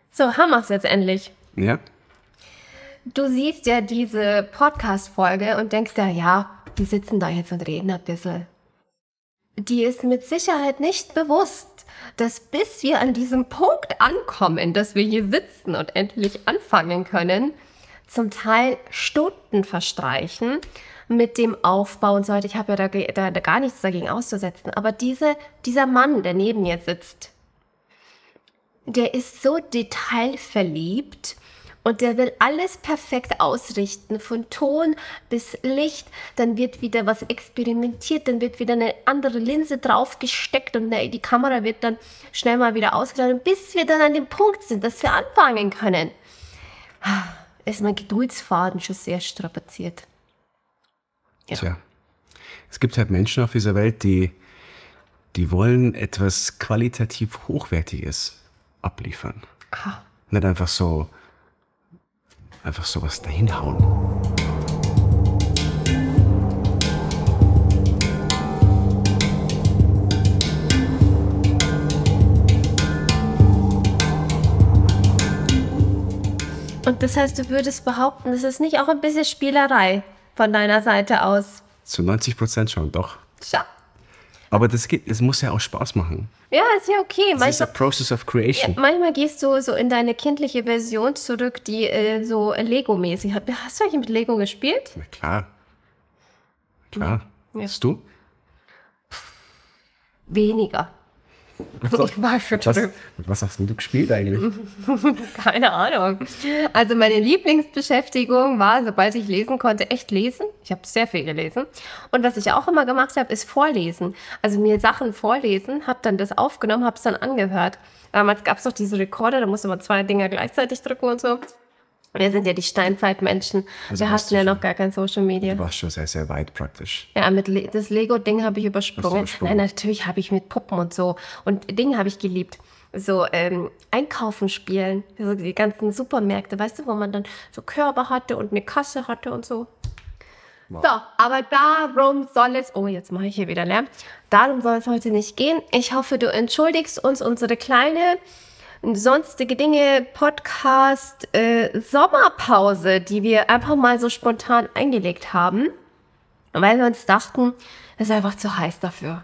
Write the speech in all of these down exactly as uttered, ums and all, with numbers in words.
So, haben wir es jetzt endlich. Ja. Du siehst ja diese Podcast-Folge und denkst ja, ja, die sitzen da jetzt und reden ein bisschen. Die ist mit Sicherheit nicht bewusst, dass bis wir an diesem Punkt ankommen, dass wir hier sitzen und endlich anfangen können, zum Teil Stunden verstreichen mit dem Aufbau und so weiter. Ich habe ja da, da, da gar nichts dagegen auszusetzen. Aber diese, dieser Mann, der neben mir sitzt, der ist so detailverliebt und der will alles perfekt ausrichten, von Ton bis Licht. Dann wird wieder was experimentiert, dann wird wieder eine andere Linse draufgesteckt und die Kamera wird dann schnell mal wieder ausgeladen, bis wir dann an dem Punkt sind, dass wir anfangen können. Ist mein Geduldsfaden schon sehr strapaziert. Ja. Tja, es gibt halt Menschen auf dieser Welt, die, die wollen etwas qualitativ Hochwertiges abliefern. Ah. Nicht einfach so, einfach so was dahinhauen. Und das heißt, du würdest behaupten, das ist nicht auch ein bisschen Spielerei von deiner Seite aus? Zu neunzig Prozent schon, doch. Tja. Aber das geht, es muss ja auch Spaß machen. Ja, ist ja okay. Das ist a process of creation. Ja, manchmal gehst du so in deine kindliche Version zurück, die äh, so Lego-mäßig hat. Hast du eigentlich mit Lego gespielt? Na klar. Klar. Ja. Hast du? Weniger. Was, Ich war schon was, drüber. mit was hast denn du gespielt eigentlich? Keine Ahnung. Also meine Lieblingsbeschäftigung war, sobald ich lesen konnte, echt lesen. Ich habe sehr viel gelesen. Und was ich auch immer gemacht habe, ist vorlesen. Also mir Sachen vorlesen, habe dann das aufgenommen, habe es dann angehört. Damals gab es doch diese Rekorder, da musste man zwei Dinger gleichzeitig drücken und so. Wir sind ja die Steinzeitmenschen. Also Wir hatten ja noch gar kein Social Media. Du warst schon sehr, sehr weit praktisch. Ja, mit Le das Lego-Ding habe ich übersprungen. übersprungen. Nein, natürlich habe ich mit Puppen und so. Und Dinge habe ich geliebt. So ähm, Einkaufen spielen. So die ganzen Supermärkte, weißt du, wo man dann so Körbe hatte und eine Kasse hatte und so. Wow. So, aber darum soll es... Oh, jetzt mache ich hier wieder Lärm. Darum soll es heute nicht gehen. Ich hoffe, du entschuldigst uns unsere kleine... sonstige Dinge, Podcast, äh, Sommerpause, die wir einfach mal so spontan eingelegt haben, weil wir uns dachten, es ist einfach zu heiß dafür.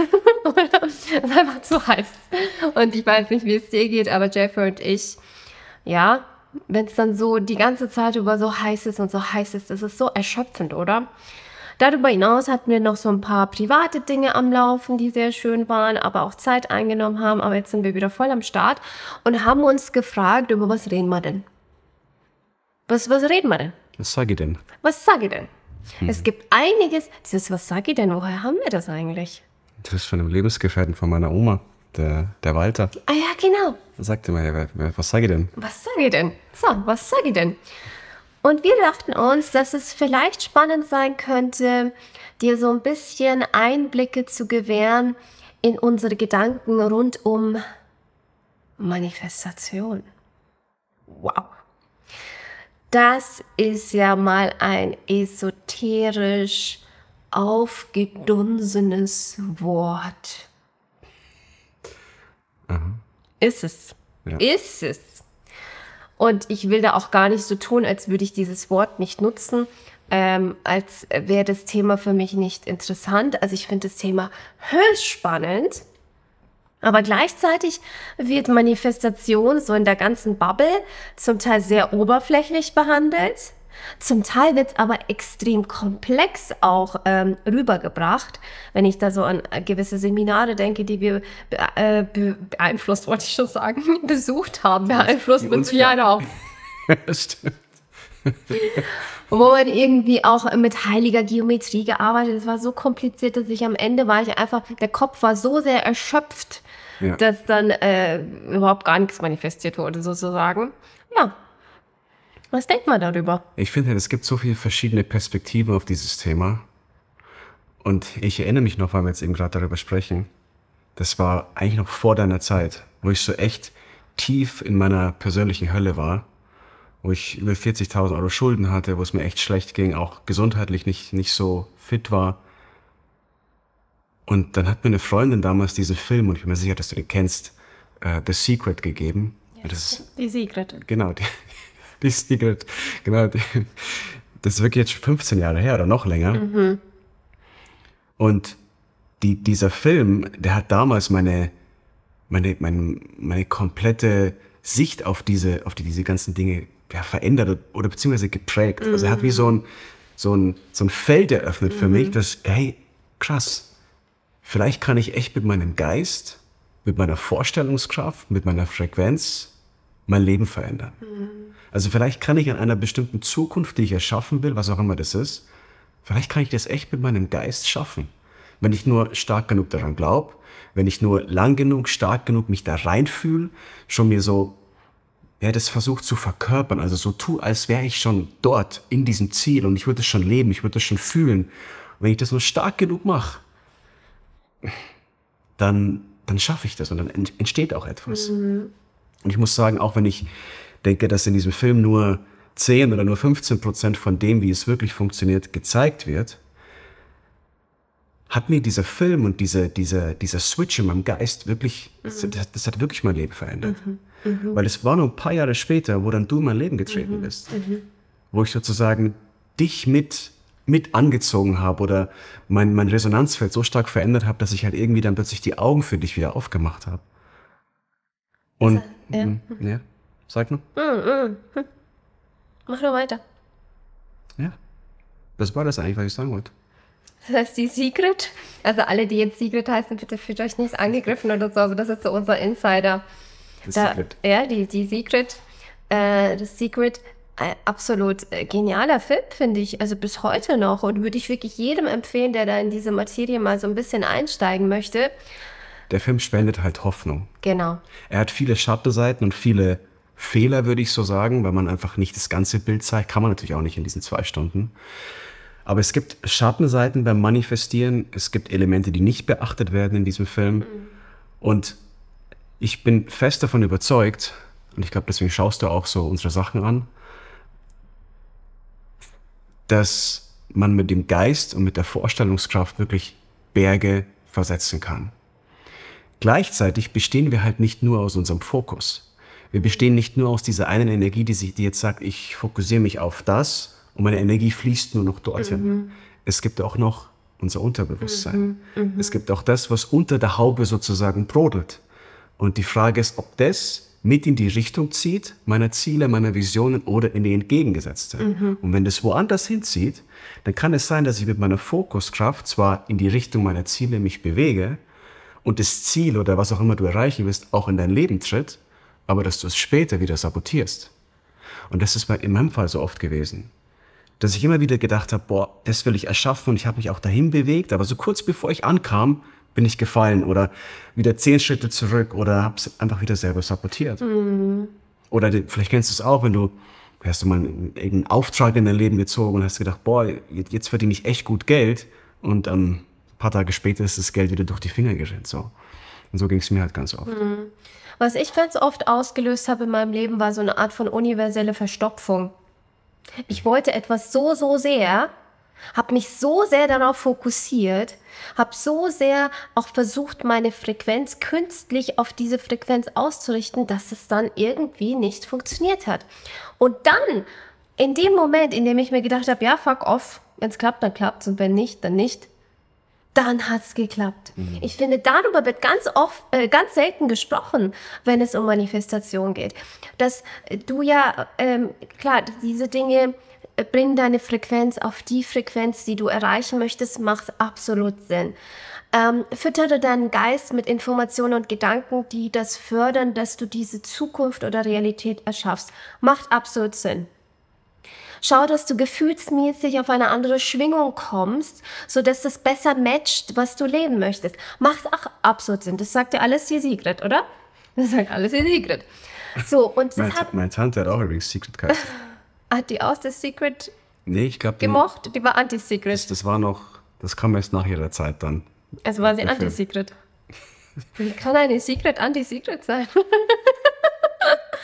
Es ist einfach zu heiß. Und ich weiß nicht, wie es dir geht, aber Jeffrey und ich, ja, wenn es dann so die ganze Zeit über so heiß ist und so heiß ist, das ist so erschöpfend, oder? Darüber hinaus hatten wir noch so ein paar private Dinge am Laufen, die sehr schön waren, aber auch Zeit eingenommen haben. Aber jetzt sind wir wieder voll am Start und haben uns gefragt, über was reden wir denn? Was, was reden wir denn? Was sag ich denn? Was sag ich denn? Hm. Es gibt einiges. Dieses, was sag ich denn? Woher haben wir das eigentlich? Das ist von einem Lebensgefährten von meiner Oma, der, der Walter. Ah ja, genau. Da sagte mir, ja, was sag ich denn? Was sag ich denn? So, was sag ich denn? Und wir dachten uns, dass es vielleicht spannend sein könnte, dir so ein bisschen Einblicke zu gewähren in unsere Gedanken rund um Manifestation. Wow. Das ist ja mal ein esoterisch aufgedunsenes Wort. Aha. Ist es. Ja. Ist es. Und ich will da auch gar nicht so tun, als würde ich dieses Wort nicht nutzen, ähm, als wäre das Thema für mich nicht interessant. Also ich finde das Thema höchst spannend, aber gleichzeitig wird Manifestation so in der ganzen Bubble zum Teil sehr oberflächlich behandelt. Zum Teil wird es aber extrem komplex auch ähm, rübergebracht, wenn ich da so an gewisse Seminare denke, die wir be äh, be beeinflusst, wollte ich schon sagen, besucht haben. Beeinflusst mit Sicherheit auch. Stimmt. Wo man irgendwie auch mit heiliger Geometrie gearbeitet hat. Es war so kompliziert, dass ich am Ende war ich einfach, der Kopf war so sehr erschöpft, ja, dass dann äh, überhaupt gar nichts manifestiert wurde, sozusagen. Ja. Was denkt man darüber? Ich finde, es gibt so viele verschiedene Perspektiven auf dieses Thema. Und ich erinnere mich noch, weil wir jetzt eben gerade darüber sprechen, das war eigentlich noch vor deiner Zeit, wo ich so echt tief in meiner persönlichen Hölle war, wo ich über vierzigtausend Euro Schulden hatte, wo es mir echt schlecht ging, auch gesundheitlich nicht, nicht so fit war. Und dann hat mir eine Freundin damals diesen Film, und ich bin mir sicher, dass du den kennst, uh, The Secret gegeben. Ja. Das ist, Die Secret. genau, die, die Secret. Genau, die, das ist wirklich jetzt fünfzehn Jahre her oder noch länger. Mhm. Und die, dieser Film, der hat damals meine, meine, meine, meine komplette Sicht auf diese, auf die, diese ganzen Dinge ja, verändert oder, oder beziehungsweise geprägt. Mhm. Also er hat wie so ein, so ein, so ein Feld eröffnet mhm. für mich, dass, hey, krass, vielleicht kann ich echt mit meinem Geist, mit meiner Vorstellungskraft, mit meiner Frequenz mein Leben verändern. Mhm. Also vielleicht kann ich an einer bestimmten Zukunft, die ich erschaffen will, was auch immer das ist, vielleicht kann ich das echt mit meinem Geist schaffen. Wenn ich nur stark genug daran glaube, wenn ich nur lang genug, stark genug mich da reinfühle, schon mir so, ja, das versucht zu verkörpern, also so tu, als wäre ich schon dort in diesem Ziel und ich würde es schon leben, ich würde es schon fühlen. Und wenn ich das nur stark genug mache, dann, dann schaffe ich das und dann entsteht auch etwas. Mhm. Und ich muss sagen, auch wenn ich denke, dass in diesem Film nur zehn oder nur fünfzehn Prozent von dem, wie es wirklich funktioniert, gezeigt wird, hat mir dieser Film und diese, diese, dieser Switch in meinem Geist wirklich, mhm. das, das hat wirklich mein Leben verändert. Mhm. Mhm. Weil es war nur ein paar Jahre später, wo dann du in mein Leben getreten mhm. bist. Mhm. Wo ich sozusagen dich mit, mit angezogen habe oder mein, mein Resonanzfeld so stark verändert habe, dass ich halt irgendwie dann plötzlich die Augen für dich wieder aufgemacht habe. Und, ja. m, ja, sag nur. Mhm. Mhm. Mach nur weiter. Ja, das war das eigentlich, was ich sagen wollte. Das heißt, die Secret, also alle, die jetzt Secret heißen, bitte fühlt euch nicht angegriffen oder so, aber das ist so unser Insider. Das da, Secret. Ja, die, die Secret, äh, das Secret, äh, absolut äh, genialer Film, finde ich, also bis heute noch und würde ich wirklich jedem empfehlen, der da in diese Materie mal so ein bisschen einsteigen möchte. Der Film spendet halt Hoffnung. Genau. Er hat viele Schattenseiten und viele Fehler, würde ich so sagen, weil man einfach nicht das ganze Bild zeigt, kann man natürlich auch nicht in diesen zwei Stunden. Aber es gibt Schattenseiten beim Manifestieren, es gibt Elemente, die nicht beachtet werden in diesem Film. Mhm. Und ich bin fest davon überzeugt, und ich glaube, deswegen schaust du auch so unsere Sachen an, dass man mit dem Geist und mit der Vorstellungskraft wirklich Berge versetzen kann. Gleichzeitig bestehen wir halt nicht nur aus unserem Fokus. Wir bestehen nicht nur aus dieser einen Energie, die, sich, die jetzt sagt, ich fokussiere mich auf das, und meine Energie fließt nur noch dorthin. Mhm. Es gibt auch noch unser Unterbewusstsein. Mhm. Mhm. Es gibt auch das, was unter der Haube sozusagen brodelt. Und die Frage ist, ob das mit in die Richtung zieht, meiner Ziele, meiner Visionen oder in die entgegengesetzte. Mhm. Und wenn das woanders hinzieht, dann kann es sein, dass ich mit meiner Fokuskraft zwar in die Richtung meiner Ziele mich bewege und das Ziel oder was auch immer du erreichen willst, auch in dein Leben tritt, aber dass du es später wieder sabotierst. Und das ist in meinem Fall so oft gewesen. Dass ich immer wieder gedacht habe, boah, das will ich erschaffen und ich habe mich auch dahin bewegt, aber so kurz bevor ich ankam, bin ich gefallen oder wieder zehn Schritte zurück oder habe es einfach wieder selber sabotiert. Mhm. Oder die, vielleicht kennst du es auch, wenn du, hast du mal irgendeinen Auftrag in dein Leben gezogen und hast gedacht, boah, jetzt verdiene ich echt gut Geld und ähm, ein paar Tage später ist das Geld wieder durch die Finger gerannt. So. Und so ging es mir halt ganz oft. Mhm. Was ich ganz oft ausgelöst habe in meinem Leben, war so eine Art von universelle Verstopfung. Ich wollte etwas so, so sehr, habe mich so sehr darauf fokussiert, habe so sehr auch versucht, meine Frequenz künstlich auf diese Frequenz auszurichten, dass es dann irgendwie nicht funktioniert hat. Und dann, in dem Moment, in dem ich mir gedacht habe, ja, fuck off, wenn es klappt, dann klappt es und wenn nicht, dann nicht, dann hat es geklappt. Mhm. Ich finde, darüber wird ganz oft, äh, ganz selten gesprochen, wenn es um Manifestation geht. Dass du ja, ähm, klar, diese Dinge äh, bringen deine Frequenz auf die Frequenz, die du erreichen möchtest, macht absolut Sinn. Ähm, füttere deinen Geist mit Informationen und Gedanken, die das fördern, dass du diese Zukunft oder Realität erschaffst. Macht absolut Sinn. Schau, dass du gefühlsmäßig auf eine andere Schwingung kommst, sodass das besser matcht, was du leben möchtest. Macht auch absolut Sinn. Das sagt ja alles die Secret, oder? Das sagt alles die Secret. So, und meine, hat, meine Tante hat auch übrigens Secret geheißen. Hat die aus der Secret nee, ich glaub, gemocht? Die, die war Anti-Secret. Das, das war noch, das kam erst nach ihrer Zeit dann. Also war sie Anti-Secret. Wie kann eine Secret Anti-Secret sein?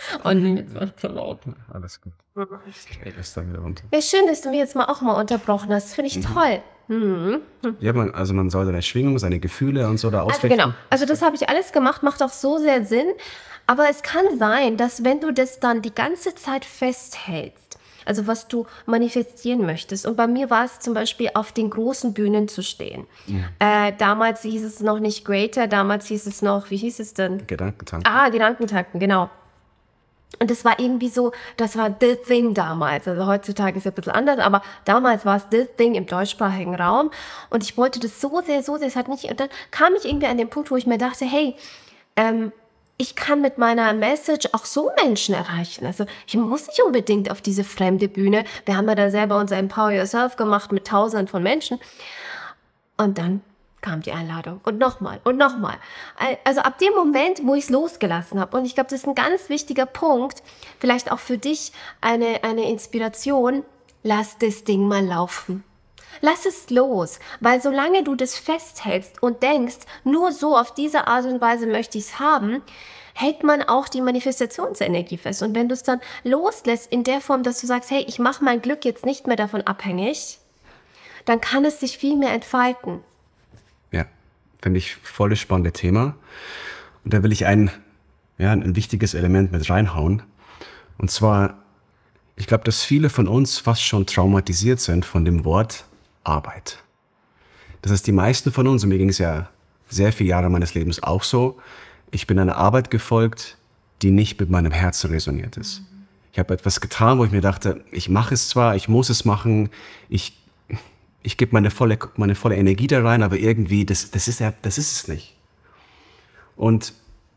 Und Alles gut. Ich ist dann wieder runter. ja, schön, dass du mir jetzt mal auch mal unterbrochen hast. Finde ich mhm. toll. Mhm. Ja, man, also man soll seine Schwingung, seine Gefühle und so da ausrichten. Also genau, also das habe ich alles gemacht, macht auch so sehr Sinn. Aber es kann sein, dass wenn du das dann die ganze Zeit festhältst, also was du manifestieren möchtest. Und bei mir war es zum Beispiel, auf den großen Bühnen zu stehen. Ja. Äh, damals hieß es noch nicht Greater, damals hieß es noch, wie hieß es denn? Gedankentanken. Ah, Gedankentanken, genau. Und das war irgendwie so, das war the thing damals. Also heutzutage ist es ein bisschen anders, aber damals war es the thing im deutschsprachigen Raum. Und ich wollte das so sehr, so sehr, es hat nicht, und dann kam ich irgendwie an den Punkt, wo ich mir dachte, hey, ähm, ich kann mit meiner Message auch so Menschen erreichen. Also ich muss nicht unbedingt auf diese fremde Bühne. Wir haben ja da selber unser Empower Yourself gemacht mit Tausenden von Menschen. Und dann kam die Einladung und nochmal und nochmal. Also ab dem Moment, wo ich es losgelassen habe, und ich glaube, das ist ein ganz wichtiger Punkt, vielleicht auch für dich eine, eine Inspiration, lass das Ding mal laufen. Lass es los, weil solange du das festhältst und denkst, nur so auf diese Art und Weise möchte ich es haben, hält man auch die Manifestationsenergie fest. Und wenn du es dann loslässt in der Form, dass du sagst, hey, ich mache mein Glück jetzt nicht mehr davon abhängig, dann kann es sich viel mehr entfalten. Ja, finde ich voll das spannende Thema. Und da will ich ein, ja, ein wichtiges Element mit reinhauen. Und zwar, ich glaube, dass viele von uns fast schon traumatisiert sind von dem Wort Arbeit. Das heißt, die meisten von uns, und mir ging es ja sehr viele Jahre meines Lebens auch so, ich bin einer Arbeit gefolgt, die nicht mit meinem Herzen resoniert ist. Mhm. Ich habe etwas getan, wo ich mir dachte, ich mache es zwar, ich muss es machen, ich Ich gebe meine volle, meine volle Energie da rein, aber irgendwie, das, das, ist ja, das ist es nicht. Und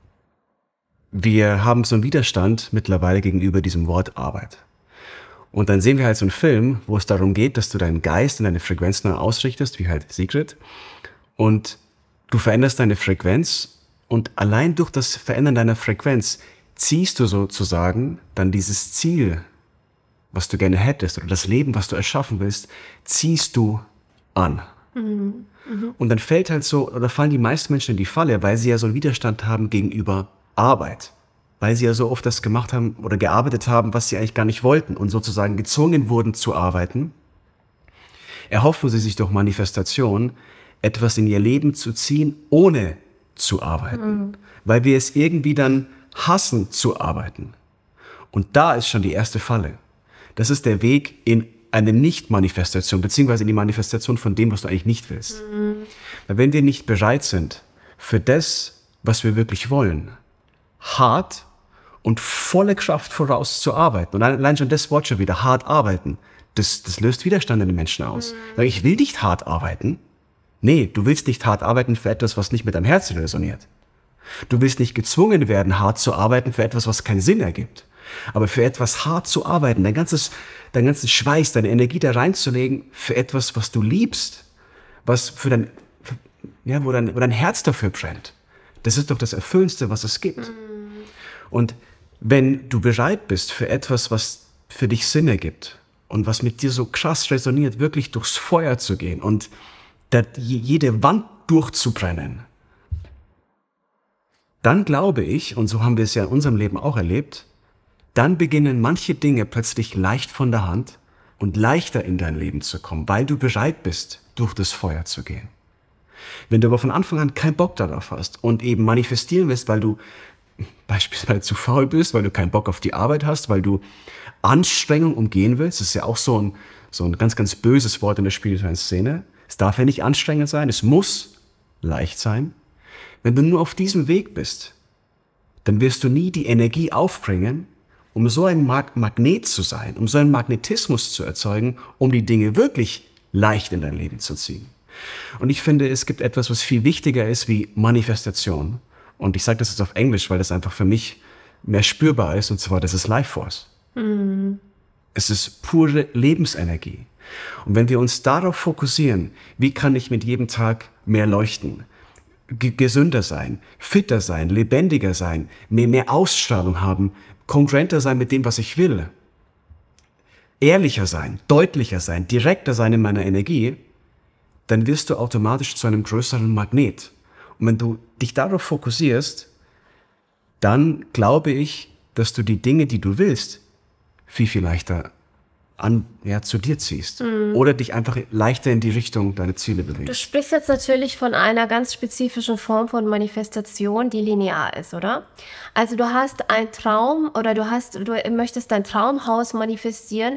wir haben so einen Widerstand mittlerweile gegenüber diesem Wort Arbeit. Und dann sehen wir halt so einen Film, wo es darum geht, dass du deinen Geist und deine Frequenz neu ausrichtest, wie halt Secret. Und du veränderst deine Frequenz und allein durch das Verändern deiner Frequenz ziehst du sozusagen dann dieses Ziel, was du gerne hättest, oder das Leben, was du erschaffen willst, ziehst du an. Mhm. Mhm. Und dann fällt halt so, oder fallen die meisten Menschen in die Falle, weil sie ja so einen Widerstand haben gegenüber Arbeit. Weil sie ja so oft das gemacht haben oder gearbeitet haben, was sie eigentlich gar nicht wollten und sozusagen gezwungen wurden zu arbeiten, erhoffen sie sich durch Manifestation, etwas in ihr Leben zu ziehen, ohne zu arbeiten. Mhm. Weil wir es irgendwie dann hassen zu arbeiten. Und da ist schon die erste Falle. Das ist der Weg in eine Nicht-Manifestation, beziehungsweise in die Manifestation von dem, was du eigentlich nicht willst. Mhm. Weil wenn wir nicht bereit sind, für das, was wir wirklich wollen, hart und volle Kraft vorauszuarbeiten, und allein schon das Wort schon wieder, hart arbeiten, das, das löst Widerstand in den Menschen aus. Mhm. Ich will nicht hart arbeiten. Nee, du willst nicht hart arbeiten für etwas, was nicht mit deinem Herzen resoniert. Du willst nicht gezwungen werden, hart zu arbeiten für etwas, was keinen Sinn ergibt. Aber für etwas hart zu arbeiten, dein ganzes, dein ganzen Schweiß, deine Energie da reinzulegen, für etwas, was du liebst, was für dein, für, ja, wo dein, wo dein Herz dafür brennt. Das ist doch das Erfüllendste, was es gibt. Mhm. Und wenn du bereit bist für etwas, was für dich Sinn ergibt und was mit dir so krass resoniert, wirklich durchs Feuer zu gehen und da jede Wand durchzubrennen, dann glaube ich, und so haben wir es ja in unserem Leben auch erlebt, dann beginnen manche Dinge plötzlich leicht von der Hand und leichter in dein Leben zu kommen, weil du bereit bist, durch das Feuer zu gehen. Wenn du aber von Anfang an keinen Bock darauf hast und eben manifestieren willst, weil du beispielsweise zu faul bist, weil du keinen Bock auf die Arbeit hast, weil du Anstrengung umgehen willst, das ist ja auch so ein, so ein ganz, ganz böses Wort in der spirituellen Szene. Es darf ja nicht anstrengend sein, es muss leicht sein. Wenn du nur auf diesem Weg bist, dann wirst du nie die Energie aufbringen, um so ein Mag- Magnet zu sein, um so einen Magnetismus zu erzeugen, um die Dinge wirklich leicht in dein Leben zu ziehen. Und ich finde, es gibt etwas, was viel wichtiger ist wie Manifestation. Und ich sage das jetzt auf Englisch, weil das einfach für mich mehr spürbar ist, und zwar, das ist Life Force. Mhm. Es ist pure Lebensenergie. Und wenn wir uns darauf fokussieren, wie kann ich mit jedem Tag mehr leuchten, g- gesünder sein, fitter sein, lebendiger sein, mehr, mehr Ausstrahlung haben, kongruenter sein mit dem, was ich will, ehrlicher sein, deutlicher sein, direkter sein in meiner Energie, dann wirst du automatisch zu einem größeren Magnet. Und wenn du dich darauf fokussierst, dann glaube ich, dass du die Dinge, die du willst, viel, viel leichter an, ja, zu dir ziehst. Mhm. Oder dich einfach leichter in die Richtung deiner Ziele bewegst. Du sprichst jetzt natürlich von einer ganz spezifischen Form von Manifestation, die linear ist, oder? Also du hast einen Traum oder du hast, du möchtest dein Traumhaus manifestieren.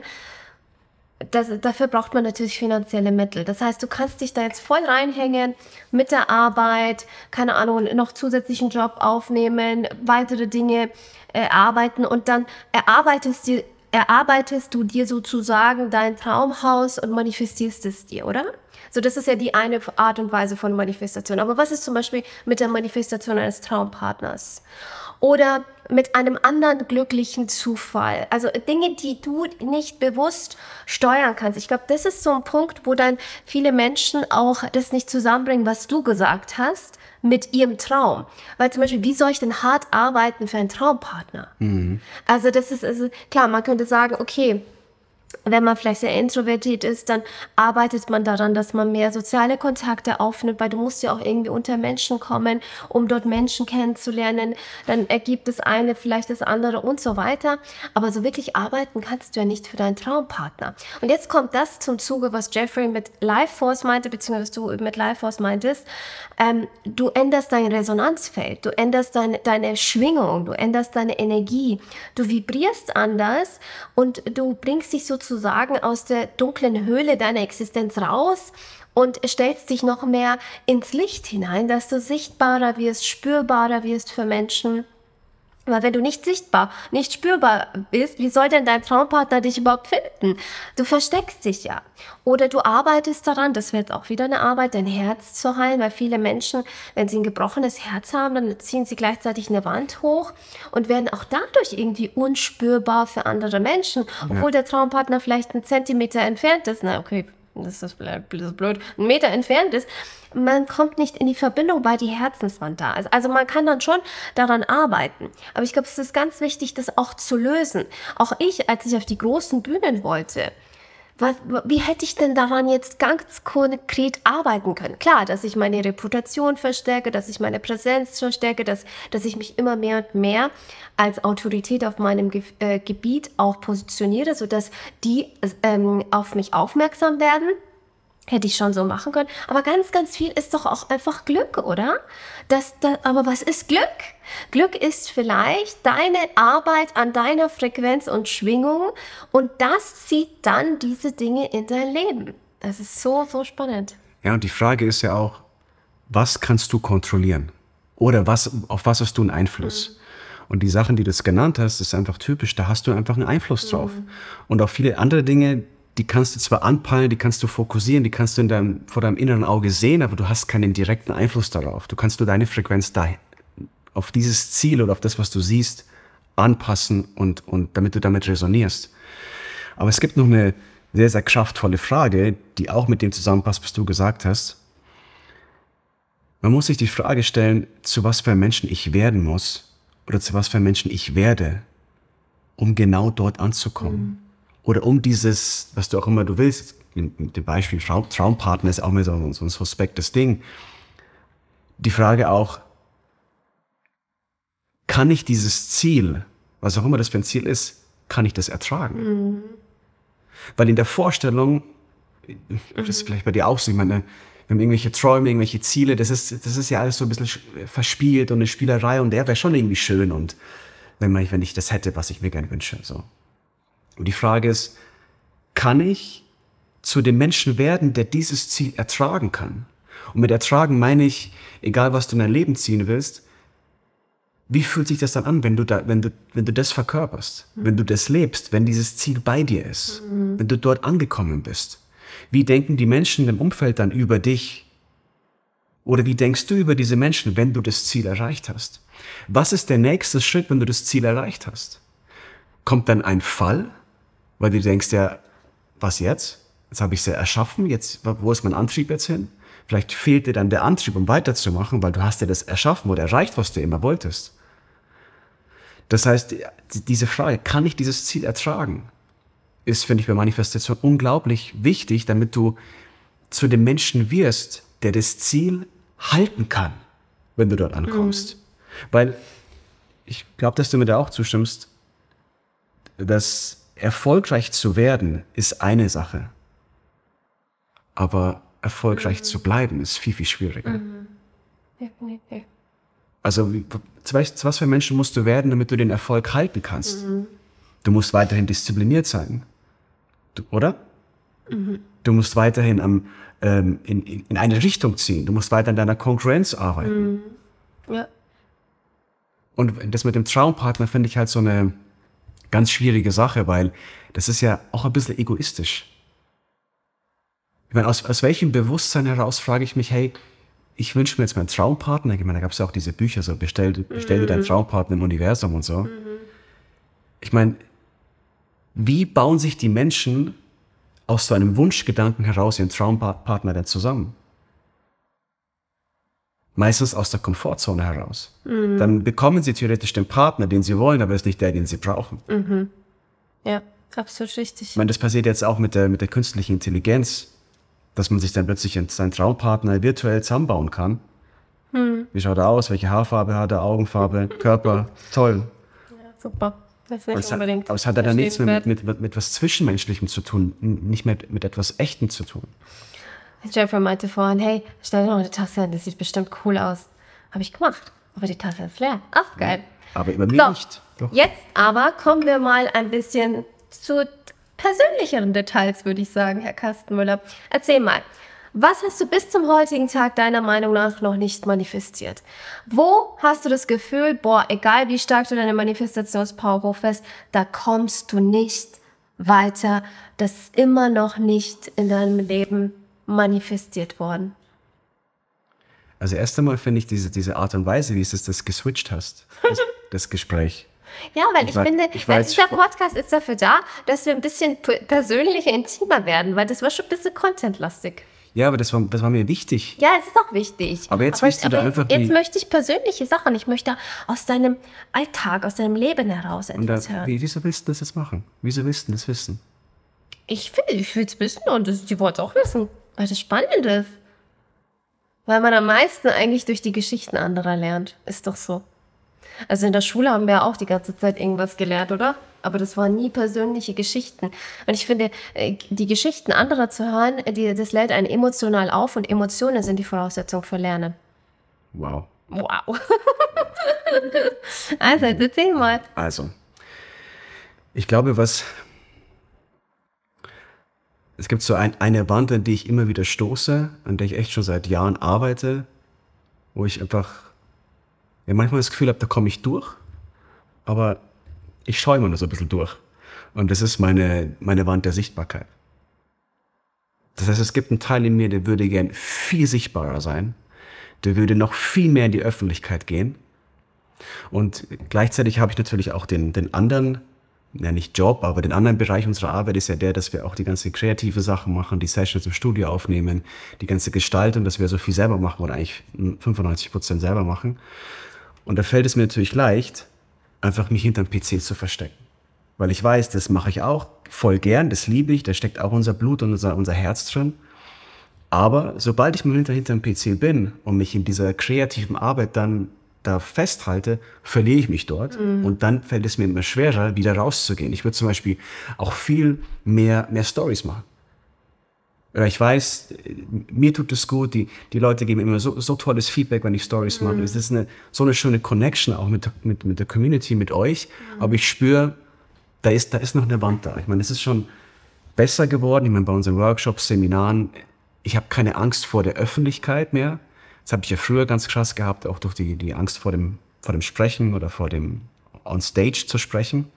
Das, dafür braucht man natürlich finanzielle Mittel. Das heißt, du kannst dich da jetzt voll reinhängen mit der Arbeit, keine Ahnung, noch zusätzlichen Job aufnehmen, weitere Dinge erarbeiten und dann erarbeitest du, erarbeitest du dir sozusagen dein Traumhaus und manifestierst es dir, oder? So, das ist ja die eine Art und Weise von Manifestation. Aber was ist zum Beispiel mit der Manifestation eines Traumpartners? Oder mit einem anderen glücklichen Zufall. Also Dinge, die du nicht bewusst steuern kannst. Ich glaube, das ist so ein Punkt, wo dann viele Menschen auch das nicht zusammenbringen, was du gesagt hast, mit ihrem Traum. Weil zum Beispiel, wie soll ich denn hart arbeiten für einen Traumpartner? Mhm. Also das ist, also klar, man könnte sagen, okay, wenn man vielleicht sehr introvertiert ist, dann arbeitet man daran, dass man mehr soziale Kontakte aufnimmt, weil du musst ja auch irgendwie unter Menschen kommen, um dort Menschen kennenzulernen. Dann ergibt das eine vielleicht das andere und so weiter. Aber so wirklich arbeiten kannst du ja nicht für deinen Traumpartner. Und jetzt kommt das zum Zuge, was Jeffrey mit Life Force meinte, beziehungsweise du mit Life Force meintest. Ähm, du änderst dein Resonanzfeld, du änderst deine, deine Schwingung, du änderst deine Energie. Du vibrierst anders und du bringst dich sozusagen sozusagen aus der dunklen Höhle deiner Existenz raus und stellst dich noch mehr ins Licht hinein, dass du sichtbarer wirst, spürbarer wirst für Menschen. Weil wenn du nicht sichtbar, nicht spürbar bist, wie soll denn dein Traumpartner dich überhaupt finden? Du versteckst dich ja. Oder du arbeitest daran, das wird auch wieder eine Arbeit, dein Herz zu heilen, weil viele Menschen, wenn sie ein gebrochenes Herz haben, dann ziehen sie gleichzeitig eine Wand hoch und werden auch dadurch irgendwie unspürbar für andere Menschen, obwohl ja. der Traumpartner vielleicht einen Zentimeter entfernt ist. Na okay, das ist blöd, einen Meter entfernt ist. Man kommt nicht in die Verbindung, weil die Herzenswand da ist. Also man kann dann schon daran arbeiten. Aber ich glaube, es ist ganz wichtig, das auch zu lösen. Auch ich, als ich auf die großen Bühnen wollte, was, wie hätte ich denn daran jetzt ganz konkret arbeiten können? Klar, dass ich meine Reputation verstärke, dass ich meine Präsenz verstärke, dass, dass ich mich immer mehr und mehr als Autorität auf meinem Ge äh, Gebiet auch positioniere, sodass die ähm, auf mich aufmerksam werden. Hätte ich schon so machen können. Aber ganz, ganz viel ist doch auch einfach Glück, oder? Das, das, aber was ist Glück? Glück ist vielleicht deine Arbeit an deiner Frequenz und Schwingung und das zieht dann diese Dinge in dein Leben. Das ist so, so spannend. Ja, und die Frage ist ja auch, was kannst du kontrollieren? Oder was, auf was hast du einen Einfluss? Mhm. Und die Sachen, die du jetzt genannt hast, ist einfach typisch, da hast du einfach einen Einfluss drauf. Mhm. Und auch viele andere Dinge, die kannst du zwar anpeilen, die kannst du fokussieren, die kannst du in deinem, vor deinem inneren Auge sehen, aber du hast keinen direkten Einfluss darauf. Du kannst nur deine Frequenz da, auf dieses Ziel oder auf das, was du siehst, anpassen und, und damit du damit resonierst. Aber es gibt noch eine sehr, sehr kraftvolle Frage, die auch mit dem zusammenpasst, was du gesagt hast. Man muss sich die Frage stellen, zu was für einem Menschen ich werden muss oder zu was für einem Menschen ich werde, um genau dort anzukommen. Mhm. Oder um dieses, was du auch immer du willst, mit dem Beispiel Traum, Traumpartner ist auch immer so, so ein suspektes Ding. Die Frage auch, kann ich dieses Ziel, was auch immer das für ein Ziel ist, kann ich das ertragen? Mhm. Weil in der Vorstellung, das ist vielleicht bei dir auch so, ich meine, wir haben irgendwelche Träume, irgendwelche Ziele, das ist, das ist ja alles so ein bisschen verspielt und eine Spielerei und der wäre schon irgendwie schön und wenn, man, wenn ich das hätte, was ich mir gerne wünsche, so. Und die Frage ist, kann ich zu dem Menschen werden, der dieses Ziel ertragen kann? Und mit ertragen meine ich, egal was du in dein Leben ziehen willst, wie fühlt sich das dann an, wenn du, da, wenn du, wenn du das verkörperst, mhm. wenn du das lebst, wenn dieses Ziel bei dir ist, mhm. wenn du dort angekommen bist? Wie denken die Menschen im Umfeld dann über dich? Oder wie denkst du über diese Menschen, wenn du das Ziel erreicht hast? Was ist der nächste Schritt, wenn du das Ziel erreicht hast? Kommt dann ein Fall? Weil du denkst ja, was jetzt? Jetzt habe ich es ja erschaffen, jetzt, wo ist mein Antrieb jetzt hin? Vielleicht fehlt dir dann der Antrieb, um weiterzumachen, weil du hast ja das erschaffen oder erreicht, was du immer wolltest. Das heißt, diese Frage, kann ich dieses Ziel ertragen, ist, finde ich, bei Manifestation unglaublich wichtig, damit du zu dem Menschen wirst, der das Ziel halten kann, wenn du dort ankommst. Mhm. Weil ich glaube, dass du mir da auch zustimmst, dass erfolgreich zu werden ist eine Sache, aber erfolgreich mhm. zu bleiben ist viel, viel schwieriger. Mhm. Definitiv. Also weißt, was für Menschen musst du werden, damit du den Erfolg halten kannst? Mhm. Du musst weiterhin diszipliniert sein, du, oder? Mhm. Du musst weiterhin am, ähm, in, in eine Richtung ziehen. Du musst weiter an deiner Konkurrenz arbeiten. Mhm. Ja. Und das mit dem Traumpartner finde ich halt so eine ganz schwierige Sache, weil das ist ja auch ein bisschen egoistisch. Ich meine, aus, aus welchem Bewusstsein heraus frage ich mich, hey, ich wünsche mir jetzt meinen Traumpartner. Ich meine, da gab es ja auch diese Bücher, so bestell, bestell dir deinen Traumpartner im Universum und so. Mhm. Ich meine, wie bauen sich die Menschen aus so einem Wunschgedanken heraus ihren Traumpartner denn zusammen? Meistens aus der Komfortzone heraus. Mhm. Dann bekommen sie theoretisch den Partner, den sie wollen, aber es ist nicht der, den sie brauchen. Mhm. Ja, absolut richtig. Ich meine, das passiert jetzt auch mit der, mit der künstlichen Intelligenz, dass man sich dann plötzlich seinen Traumpartner virtuell zusammenbauen kann. Hm. Wie schaut er aus? Welche Haarfarbe hat er? Augenfarbe? Körper? Toll. Ja, super. Das ist nicht aber unbedingt. Hat, aber es hat dann nichts mit, mit, mit, mit was Zwischenmenschlichem zu tun, nicht mit, mit etwas Echtem zu tun. Jennifer meinte vorhin, hey, stell dir noch eine Tasse hin, das sieht bestimmt cool aus. Habe ich gemacht. Aber die Tasse ist leer. Ach, geil. Ja, aber immer mir so, nicht. Doch. Jetzt aber kommen wir mal ein bisschen zu persönlicheren Details, würde ich sagen, Herr Kastenmüller. Erzähl mal, was hast du bis zum heutigen Tag deiner Meinung nach noch nicht manifestiert? Wo hast du das Gefühl, boah, egal wie stark du deine Manifestationspower hochfährst, da kommst du nicht weiter, das ist immer noch nicht in deinem Leben manifestiert worden? Also erst einmal finde ich diese, diese Art und Weise, wie du das geswitcht hast, das, das Gespräch. Ja, weil ich, ich war, finde, ich weil dieser Podcast ist dafür da, dass wir ein bisschen persönlicher, intimer werden, weil das war schon ein bisschen contentlastig. Ja, aber das war, das war mir wichtig. Ja, es ist auch wichtig. Aber jetzt aber, du da aber einfach jetzt möchte ich persönliche Sachen. Ich möchte aus deinem Alltag, aus deinem Leben heraus etwas da, hören. Wie, wieso willst du das jetzt machen? Wieso willst du das wissen? Ich will ich es wissen und das, die wollen es auch wissen, weil das spannend ist. Weil man am meisten eigentlich durch die Geschichten anderer lernt. Ist doch so. Also in der Schule haben wir auch die ganze Zeit irgendwas gelernt, oder? Aber das waren nie persönliche Geschichten. Und ich finde, die Geschichten anderer zu hören, die, das lädt einen emotional auf und Emotionen sind die Voraussetzung für Lernen. Wow. Wow. Also, erzähl mal. Also, ich glaube, was... Es gibt so ein, eine Wand, an die ich immer wieder stoße, an der ich echt schon seit Jahren arbeite, wo ich einfach... Ja, manchmal das Gefühl habe, da komme ich durch, aber ich schaue immer nur so ein bisschen durch. Und das ist meine, meine Wand der Sichtbarkeit. Das heißt, es gibt einen Teil in mir, der würde gern viel sichtbarer sein. Der würde noch viel mehr in die Öffentlichkeit gehen. Und gleichzeitig habe ich natürlich auch den, den anderen, ja nicht Job, aber den anderen Bereich unserer Arbeit ist ja der, dass wir auch die ganze kreative Sachen machen, die Sessions im Studio aufnehmen, die ganze Gestaltung, dass wir so viel selber machen oder eigentlich fünfundneunzig Prozent selber machen. Und da fällt es mir natürlich leicht, einfach mich hinterm P C zu verstecken. Weil ich weiß, das mache ich auch voll gern, das liebe ich, da steckt auch unser Blut und unser, unser Herz drin. Aber sobald ich mal hinter, hinterm P C bin und mich in dieser kreativen Arbeit dann da festhalte, verliere ich mich dort. Mhm. Und dann fällt es mir immer schwerer, wieder rauszugehen. Ich würde zum Beispiel auch viel mehr, mehr Stories machen. Ich weiß, mir tut es gut, die, die Leute geben immer so, so tolles Feedback, wenn ich Stories mache. Mhm. Es ist eine, so eine schöne Connection auch mit, mit, mit der Community, mit euch. Mhm. Aber ich spüre, da ist, da ist noch eine Wand da. Ich meine, es ist schon besser geworden. Ich meine, bei unseren Workshops, Seminaren, ich habe keine Angst vor der Öffentlichkeit mehr. Das habe ich ja früher ganz krass gehabt, auch durch die, die Angst vor dem, vor dem Sprechen oder vor dem on Stage zu sprechen.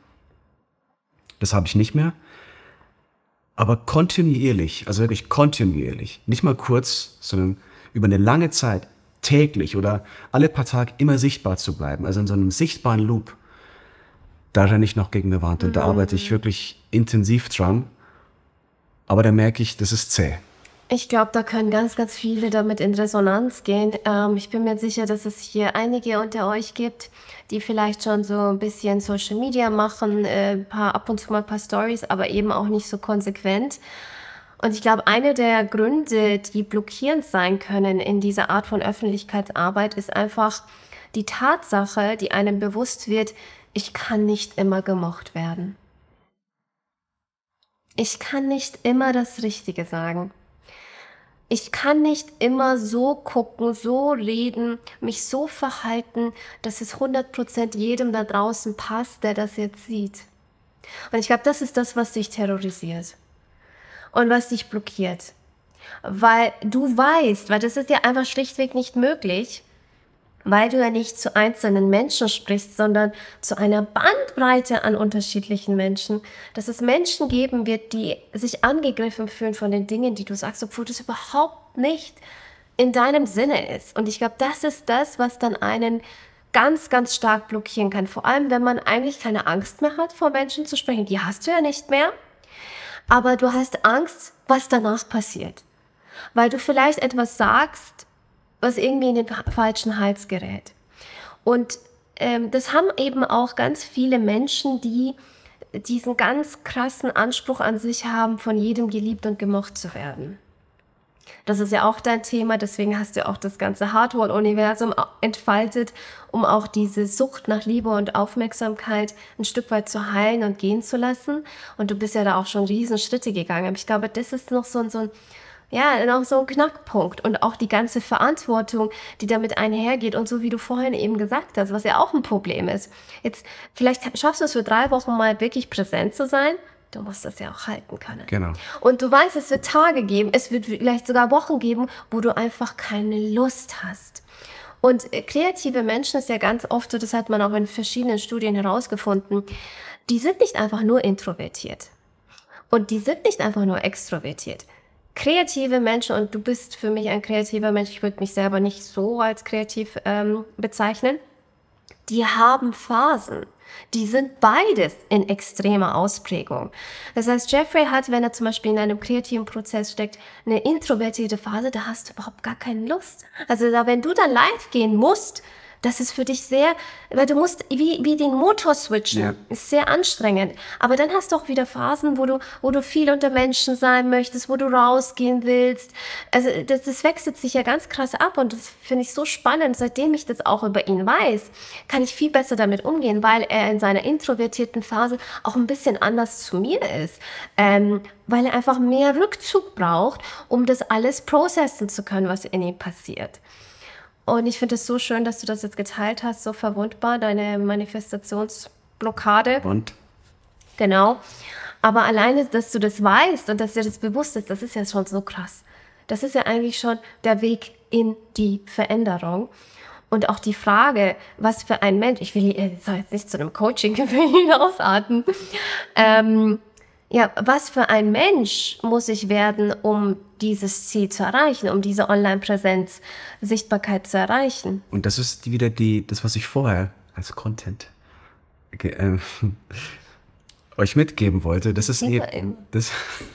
Das habe ich nicht mehr. Aber kontinuierlich, also wirklich kontinuierlich, nicht mal kurz, sondern über eine lange Zeit, täglich oder alle paar Tage immer sichtbar zu bleiben, also in so einem sichtbaren Loop, da renne ich noch gegen eine Wand und mhm. da arbeite ich wirklich intensiv dran. Aber da merke ich, das ist zäh. Ich glaube, da können ganz, ganz viele damit in Resonanz gehen. Ähm, ich bin mir sicher, dass es hier einige unter euch gibt, die vielleicht schon so ein bisschen Social Media machen, äh, paar, ab und zu mal ein paar Stories, aber eben auch nicht so konsequent. Und ich glaube, einer der Gründe, die blockierend sein können in dieser Art von Öffentlichkeitsarbeit, ist einfach die Tatsache, die einem bewusst wird, ich kann nicht immer gemocht werden. Ich kann nicht immer das Richtige sagen. Ich kann nicht immer so gucken, so reden, mich so verhalten, dass es hundert Prozent jedem da draußen passt, der das jetzt sieht. Und ich glaube, das ist das, was dich terrorisiert und was dich blockiert. Weil du weißt, weil das ist ja einfach schlichtweg nicht möglich, weil du ja nicht zu einzelnen Menschen sprichst, sondern zu einer Bandbreite an unterschiedlichen Menschen, dass es Menschen geben wird, die sich angegriffen fühlen von den Dingen, die du sagst, obwohl das überhaupt nicht in deinem Sinne ist. Und ich glaube, das ist das, was dann einen ganz, ganz stark blockieren kann. Vor allem, wenn man eigentlich keine Angst mehr hat, vor Menschen zu sprechen. Die hast du ja nicht mehr, aber du hast Angst, was danach passiert. Weil du vielleicht etwas sagst, was irgendwie in den falschen Hals gerät. Und ähm, das haben eben auch ganz viele Menschen, die diesen ganz krassen Anspruch an sich haben, von jedem geliebt und gemocht zu werden. Das ist ja auch dein Thema, deswegen hast du auch das ganze Hardwall-Universum entfaltet, um auch diese Sucht nach Liebe und Aufmerksamkeit ein Stück weit zu heilen und gehen zu lassen. Und du bist ja da auch schon riesen Schritte gegangen. Aber ich glaube, das ist noch so ein, so ein Ja, noch so ein Knackpunkt und auch die ganze Verantwortung, die damit einhergeht und so wie du vorhin eben gesagt hast, was ja auch ein Problem ist. Jetzt, vielleicht schaffst du es für drei Wochen mal wirklich präsent zu sein, du musst das ja auch halten können. Genau. Und du weißt, es wird Tage geben, es wird vielleicht sogar Wochen geben, wo du einfach keine Lust hast. Und kreative Menschen ist ja ganz oft so, das hat man auch in verschiedenen Studien herausgefunden, die sind nicht einfach nur introvertiert. Und die sind nicht einfach nur extrovertiert. Kreative Menschen, und du bist für mich ein kreativer Mensch, ich würde mich selber nicht so als kreativ ähm, bezeichnen, die haben Phasen. Die sind beides in extremer Ausprägung. Das heißt, Jeffrey hat, wenn er zum Beispiel in einem kreativen Prozess steckt, eine introvertierte Phase, da hast du überhaupt gar keine Lust. Also da, wenn du dann live gehen musst, das ist für dich sehr, weil du musst wie, wie den Motor switchen. Ja. Ist sehr anstrengend. Aber dann hast du auch wieder Phasen, wo du, wo du viel unter Menschen sein möchtest, wo du rausgehen willst. Also das, das wechselt sich ja ganz krass ab und das finde ich so spannend. Seitdem ich das auch über ihn weiß, kann ich viel besser damit umgehen, weil er in seiner introvertierten Phase auch ein bisschen anders zu mir ist. Ähm, weil er einfach mehr Rückzug braucht, um das alles processen zu können, was in ihm passiert. Und ich finde es so schön, dass du das jetzt geteilt hast, so verwundbar, deine Manifestationsblockade. Und? Genau. Aber alleine, dass du das weißt und dass dir das bewusst ist, das ist ja schon so krass. Das ist ja eigentlich schon der Weg in die Veränderung. Und auch die Frage, was für ein Mensch, ich will ich soll jetzt nicht zu einem Coaching hinausarten, ähm, ja, was für ein Mensch muss ich werden, um dieses Ziel zu erreichen, um diese Online-Präsenz, Sichtbarkeit zu erreichen? Und das ist die, wieder die, das, was ich vorher als Content äh, euch mitgeben wollte. Das ist eben, das,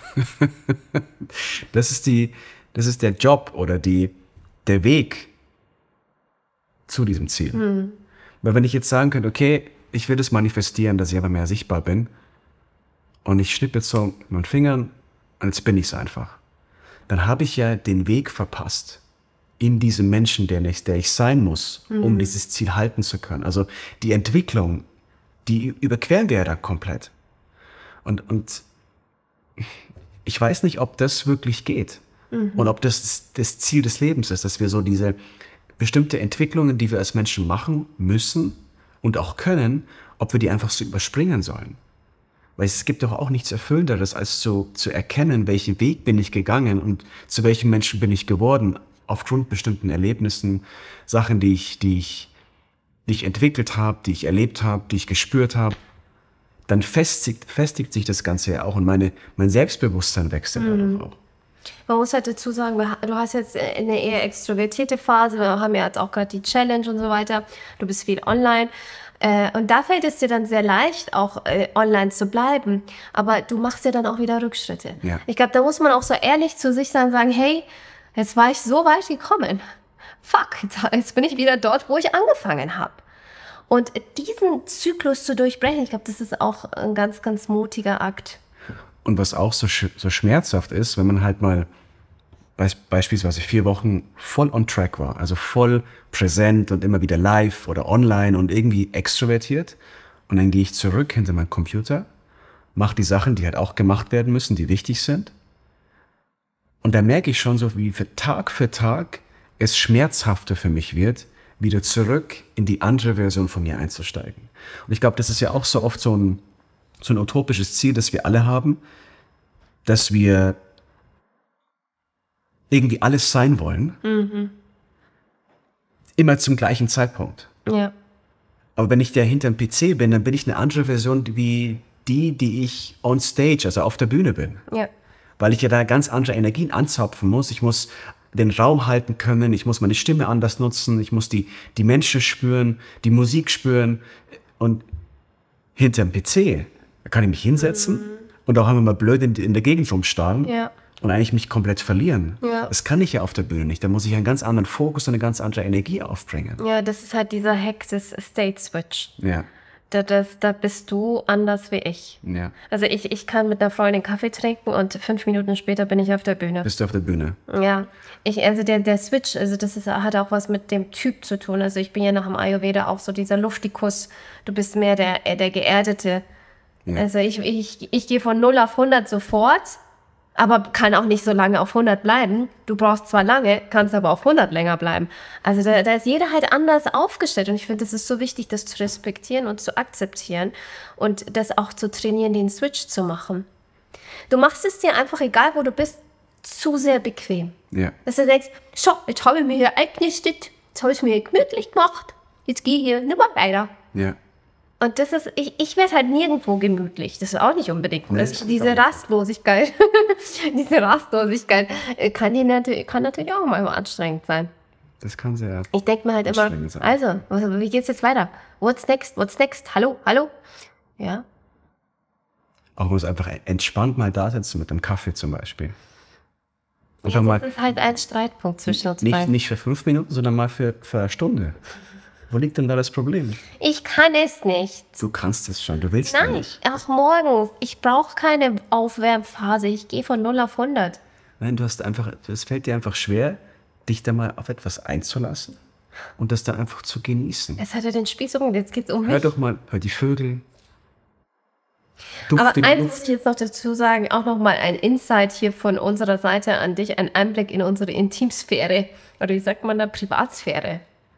das ist die, das ist der Job oder die, der Weg zu diesem Ziel. Hm. Weil wenn ich jetzt sagen könnte, okay, ich will das manifestieren, dass ich einfach mehr sichtbar bin, und ich schnippe jetzt so mit meinen Fingern und jetzt bin ich es einfach. Dann habe ich ja den Weg verpasst in diesem Menschen, der ich, der ich sein muss, mhm. um dieses Ziel halten zu können. Also die Entwicklung, die überqueren wir ja da komplett. Und, und ich weiß nicht, ob das wirklich geht. Mhm. Und ob das das Ziel des Lebens ist, dass wir so diese bestimmte Entwicklungen, die wir als Menschen machen müssen und auch können, ob wir die einfach so überspringen sollen. Weil es gibt doch auch nichts Erfüllenderes, als zu, zu erkennen, welchen Weg bin ich gegangen und zu welchem Menschen bin ich geworden, aufgrund bestimmten Erlebnissen, Sachen, die ich, die ich, die ich entwickelt habe, die ich erlebt habe, die ich gespürt habe. Dann festigt, festigt sich das Ganze ja auch und meine, mein Selbstbewusstsein wächst dann mhm. auch. Man muss halt dazu sagen, du hast jetzt eine eher extrovertierte Phase, wir haben ja jetzt auch gerade die Challenge und so weiter, du bist viel online. Und da fällt es dir dann sehr leicht, auch äh, online zu bleiben. Aber du machst ja dann auch wieder Rückschritte. Ja. Ich glaube, da muss man auch so ehrlich zu sich sein und sagen, hey, jetzt war ich so weit gekommen. Fuck, jetzt, jetzt bin ich wieder dort, wo ich angefangen habe. Und diesen Zyklus zu durchbrechen, ich glaube, das ist auch ein ganz, ganz mutiger Akt. Und was auch so, sch so schmerzhaft ist, wenn man halt mal beis beispielsweise vier Wochen voll on track war, also voll präsent und immer wieder live oder online und irgendwie extrovertiert. Und dann gehe ich zurück hinter meinen Computer, mache die Sachen, die halt auch gemacht werden müssen, die wichtig sind. Und da merke ich schon so, wie für Tag für Tag es schmerzhafter für mich wird, wieder zurück in die andere Version von mir einzusteigen. Und ich glaube, das ist ja auch so oft so ein, so ein utopisches Ziel, das wir alle haben, dass wir irgendwie alles sein wollen, Mhm. immer zum gleichen Zeitpunkt. Ja. Aber wenn ich der hinterm P C bin, dann bin ich eine andere Version wie die, die ich on stage, also auf der Bühne bin. Ja. Weil ich ja da ganz andere Energien anzapfen muss. Ich muss den Raum halten können, ich muss meine Stimme anders nutzen, ich muss die, die Menschen spüren, die Musik spüren. Und hinterm P C, da kann ich mich hinsetzen mhm. und auch einmal mal blöd in, in der Gegend rumstarren Ja. und eigentlich mich komplett verlieren. Ja. Das kann ich ja auf der Bühne nicht. Da muss ich einen ganz anderen Fokus und eine ganz andere Energie aufbringen. Ja, das ist halt dieser Hack des State Switch. Ja, Da, das, da bist du anders wie ich. ja. Also ich, ich kann mit einer Freundin Kaffee trinken und fünf Minuten später bin ich auf der Bühne. Bist du auf der Bühne? Ja, ich, also der, der Switch, also das ist, hat auch was mit dem Typ zu tun. Also ich bin ja nach dem Ayurveda auch so dieser Luftikus. Du bist mehr der, äh, der Geerdete. Ja. Also ich, ich, ich gehe von null auf hundert sofort, aber kann auch nicht so lange auf hundert bleiben. Du brauchst zwar lange, kannst aber auf hundert länger bleiben. Also da, da ist jeder halt anders aufgestellt. Und ich finde, es ist so wichtig, das zu respektieren und zu akzeptieren und das auch zu trainieren, den Switch zu machen. Du machst es dir einfach, egal wo du bist, zu sehr bequem. Ja. Dass du denkst, so, jetzt habe ich mir hier eingenistet, jetzt habe ich es mir gemütlich gemacht, jetzt gehe ich hier nicht mehr weiter. Ja. Und das ist, ich, ich werde halt nirgendwo gemütlich. Das ist auch nicht unbedingt. Nee, Das, das ist diese auch nicht. Rastlosigkeit, diese Rastlosigkeit äh, kann, die natürlich, kann natürlich auch mal anstrengend sein. Das kann sehr. Ich denke mir halt immer, Anstrengend sein. also, was, wie geht's jetzt weiter? What's next? What's next? Hallo? Hallo? Ja. Auch muss einfach entspannt mal da sitzen mit einem Kaffee zum Beispiel. Einfach Ja, mal das ist halt ein Streitpunkt zwischen uns nicht, beiden. nicht für fünf Minuten, sondern mal für, für eine Stunde. Wo liegt denn da das Problem? Ich kann es nicht. Du kannst es schon, du willst ja Nein, nicht. auch morgens. Ich brauche keine Aufwärmphase. Ich gehe von null auf hundert. Nein, du hast einfach, es fällt dir einfach schwer, dich da mal auf etwas einzulassen und das dann einfach zu genießen. Es hat ja den Spieß um, jetzt geht's um Hör mich. doch mal, hör die Vögel. Duft Aber den eins Luft. muss ich jetzt noch dazu sagen, auch nochmal ein Insight hier von unserer Seite an dich, ein Einblick in unsere Intimsphäre, oder wie sagt man da, Privatsphäre,